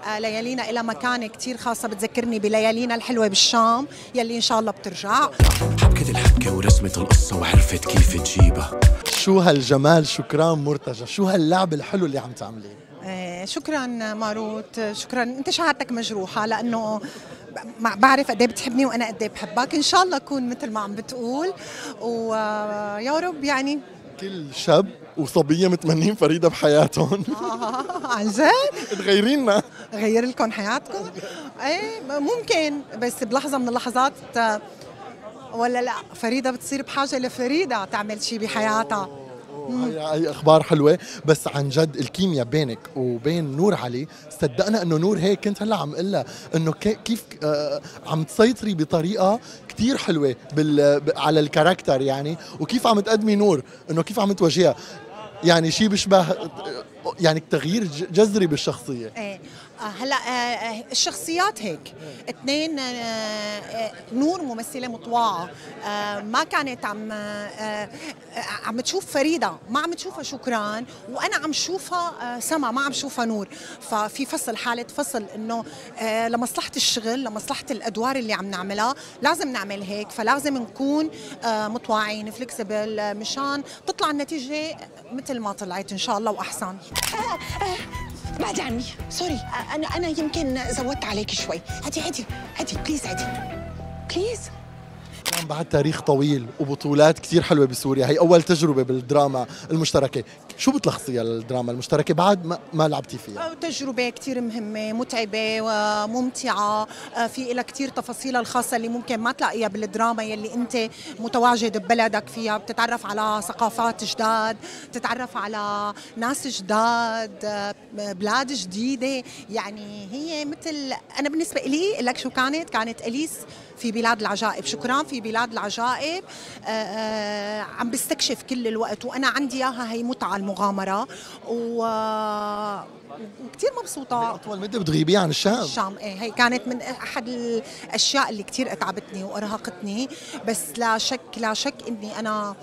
ليالينا إلى مكانة كتير خاصة بتذكرني بليالينا الحلوة بالشام يلي إن شاء الله بترجع. حبكت الحبكة ورسمت القصة وعرفت كيف تجيبها. شو هالجمال شكران مرتجى، شو هاللعب الحلو اللي عم تعمليه. شكرا ماروت، شكرا. انت شعرتك مجروحة لأنه بعرف قد ايه بتحبني وانا قد ايه بحبك. ان شاء الله اكون مثل ما عم بتقول ويا رب. يعني كل شاب وصبيه متمنين فريده بحياتهم. عن جد تغيرينا، غير لكم حياتكم. ايه ممكن، بس بلحظه من اللحظات ولا لا فريده بتصير بحاجه لفريده تعمل شيء بحياتها. هي اخبار حلوه، بس عن جد الكيمياء بينك وبين نور علي، صدقنا انه نور هيك كنت هلا عم قلها انه كيف عم تسيطري بطريقه كثير حلوه على الكاركتر يعني، وكيف عم تقدمي نور انه كيف عم تواجهها، يعني شيء بيشبه يعني تغيير جذري بالشخصيه. ايه هلا الشخصيات هيك اثنين. نور ممثله مطواعه، ما كانت عم تشوف فريده، ما عم تشوفها شكران، وانا عم شوفها سما، ما عم شوفها نور. ففي فصل، حاله فصل، انه لمصلحه الشغل، لمصلحه الادوار اللي عم نعملها لازم نعمل هيك، فلازم نكون مطواعين فليكسبل مشان تطلع النتيجه مثل ما طلعت ان شاء الله واحسن. بعدي عني، سوري، انا يمكن زودت عليك شوي. هدي بليز، هدي بليز. كان بعد تاريخ طويل وبطولات كثير حلوه بسوريا، هي اول تجربه بالدراما المشتركه، شو بتلخصيها للدراما المشتركه بعد ما لعبتي فيها؟ تجربه كثير مهمه، متعبه وممتعه، في لها كثير تفاصيلها الخاصه اللي ممكن ما تلاقيها بالدراما يلي انت متواجد ببلدك فيها، بتتعرف على ثقافات جداد، تتعرف على ناس جداد، بلاد جديده. يعني هي مثل، انا بالنسبه لي لك شو كانت اليس في بلاد العجائب، شكران في بلاد العجائب. عم بستكشف كل الوقت، وانا عندي اياها، هي متعه المغامره وكثير مبسوطه. اطول مده بتغيبيها عن الشام. هي كانت من احد الاشياء اللي كثير اتعبتني وارهقتني، بس لا شك اني انا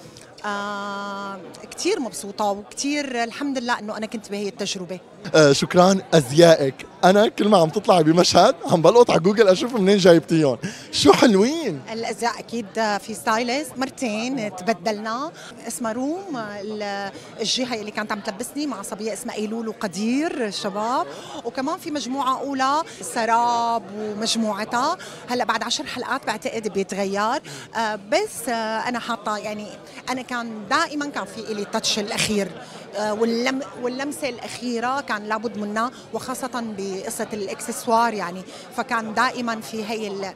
كثير مبسوطة وكثير الحمد لله انه انا كنت بهي التجربة. شكران. ازيائك انا كل ما عم تطلعي بمشهد عم بلقط على جوجل اشوف منين جايبتيهم، شو حلوين. الازياء اكيد في ستايلست، مرتين تبدلنا. اسمها روم، الجهة اللي كانت عم تلبسني مع صبية اسمها ايلول وقدير الشباب، وكمان في مجموعة اولى سراب ومجموعتها. هلا بعد 10 حلقات بعتقد بيتغير، بس انا حاطة يعني، انا دائما كان في إلي تاتش الاخير، واللمسه الاخيره كان لابد منها، وخاصه بقصه الاكسسوار يعني، فكان دائما في هي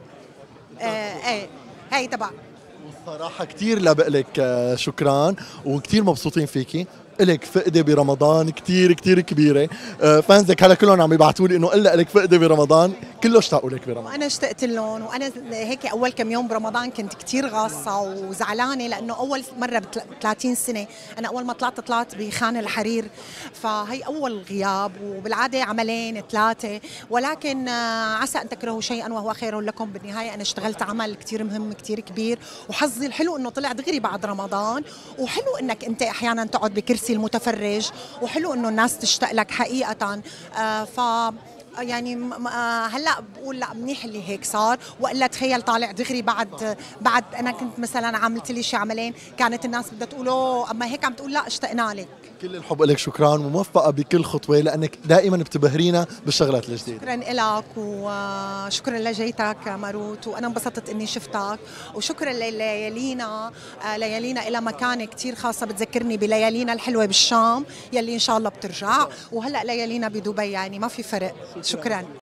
هي تبع. والصراحه كثير لابق لك شكران، وكثير مبسوطين فيكي. إلك فقدة برمضان كتير كتير كبيرة، فانزك هلا كلهم عم يبعثوا لي انه إلا إلك فقدة برمضان، كله اشتاقوا لك برمضان. انا اشتقت لهم، وانا هيك اول كم يوم برمضان كنت كتير غاصة وزعلانة، لانه اول مرة ب 30 سنة انا اول ما طلعت بخان الحرير، فهي اول غياب، وبالعادة عملين 3، ولكن عسى ان تكرهوا شيئا وهو خير لكم. بالنهاية انا اشتغلت عمل كتير مهم كتير كبير، وحظي الحلو انه طلع دغري بعد رمضان، وحلو انك انت احيانا تقعد بكرسي المتفرج، وحلو انه الناس تشتاق لك حقيقة. ف يعني هلا بقول لا منيح اللي هيك صار، والا تخيل طالع دغري بعد انا كنت مثلا عملت لي شي عملين كانت الناس بدها تقول اما هيك عم تقول لا اشتقنا لك. كل الحب لك شكران، وموفقة بكل خطوة لأنك دائما بتبهرينا بالشغلات الجديدة. شكرا لك وشكرا لجيتك ماروت، وأنا انبسطت إني شفتك، وشكرا ليالينا إلى مكانة كتير خاصة بتذكرني بليالينا الحلوة بالشام يلي إن شاء الله بترجع، وهلأ ليالينا بدبي، يعني ما في فرق. شكرا.